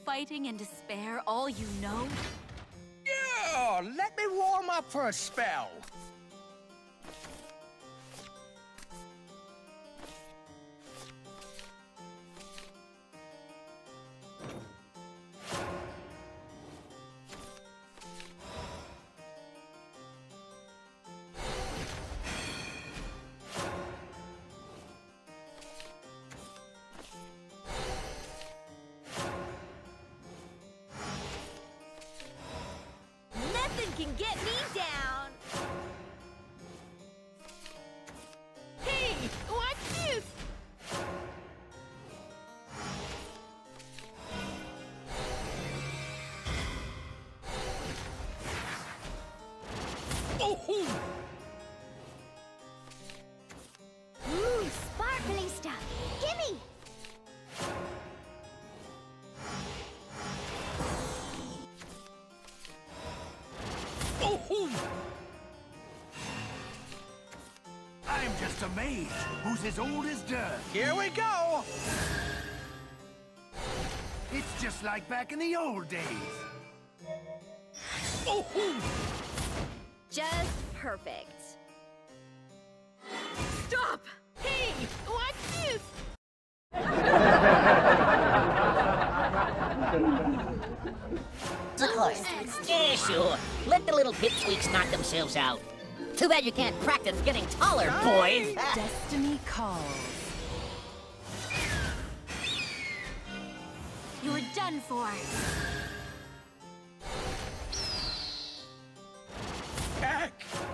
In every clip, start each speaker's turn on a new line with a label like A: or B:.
A: fighting and despair all you know?
B: Yeah, let me warm up for a spell.
A: Nothing can get me down! Hey, watch this!
B: Oh-hoo!
C: Ooh, sparkly stuff. Gimme!
B: Oh-hoo!
D: I'm just amazed. Who's as old as dirt?
B: Here we go!
D: It's just like back in the old days.
B: Oh-hoo!
A: Just perfect. Stop! Hey, watch this!
E: Of course. Yeah, sure. Let the little pipsqueaks knock themselves out. Too bad you can't practice getting taller, boys.
A: Destiny calls. You're done for.
B: Heck!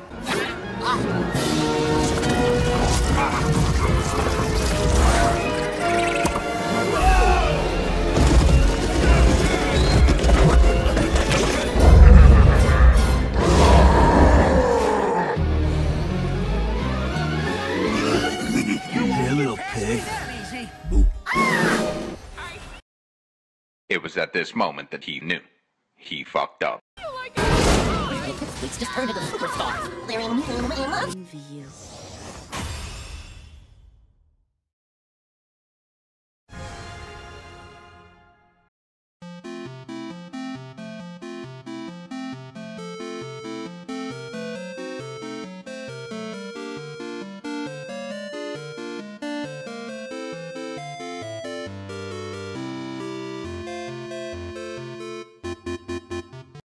F: It was at this moment that he knew. He fucked up.
E: Pipsqueaks just turned into superstars. They're in
A: Envy you.